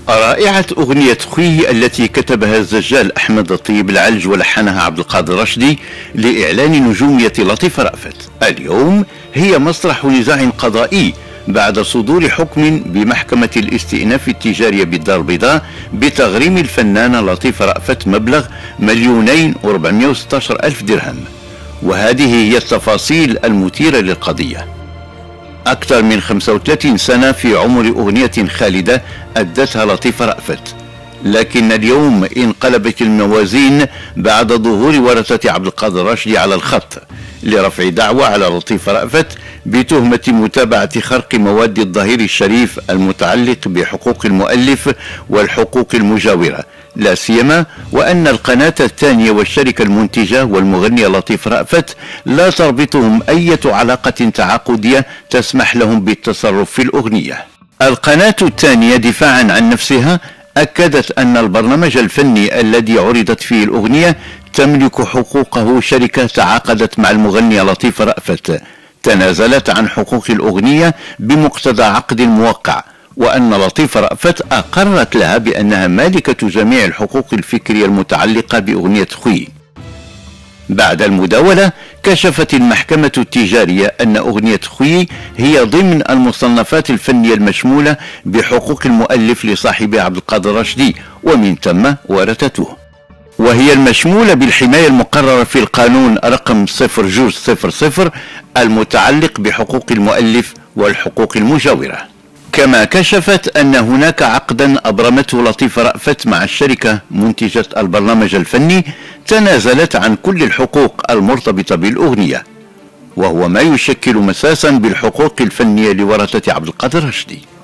رائعة أغنية خويه التي كتبها الزجال أحمد الطيب العلج ولحنها عبد القادر رشدي لإعلان نجومية لطيفة رأفت اليوم هي مسرح نزاع قضائي بعد صدور حكم بمحكمة الاستئناف التجارية بالدار البيضاء بتغريم الفنانة لطيفة رأفت مبلغ 2,416,000 درهم. وهذه هي التفاصيل المثيرة للقضية. أكثر من 35 سنة في عمر أغنية خالدة أدتها لطيفة رأفت، لكن اليوم انقلبت الموازين بعد ظهور ورثة عبد القادر رشدي على الخط لرفع دعوى على لطيفة رأفت بتهمة متابعة خرق مواد الظهير الشريف المتعلق بحقوق المؤلف والحقوق المجاورة، لا سيما وأن القناة الثانية والشركة المنتجة والمغنية لطيفة رأفت لا تربطهم أي علاقة تعاقدية تسمح لهم بالتصرف في الأغنية. القناة الثانية دفاعا عن نفسها أكدت أن البرنامج الفني الذي عرضت فيه الأغنية تملك حقوقه شركة تعاقدت مع المغنية لطيفة رأفت تنازلت عن حقوق الأغنية بمقتضى عقد موقع، وأن لطيفة رأفت أقرت لها بأنها مالكة جميع الحقوق الفكرية المتعلقة بأغنية خوي. بعد المداولة كشفت المحكمة التجارية أن أغنية خوي هي ضمن المصنفات الفنية المشمولة بحقوق المؤلف لصاحبه عبد القادر رشدي ومن ثم ورثته، وهي المشمولة بالحماية المقررة في القانون رقم 0200 المتعلق بحقوق المؤلف والحقوق المجاورة. كما كشفت أن هناك عقدا أبرمته لطيفة رأفت مع الشركة منتجة البرنامج الفني تنازلت عن كل الحقوق المرتبطة بالأغنية، وهو ما يشكل مساسا بالحقوق الفنية لورثة عبد القادر رشدي.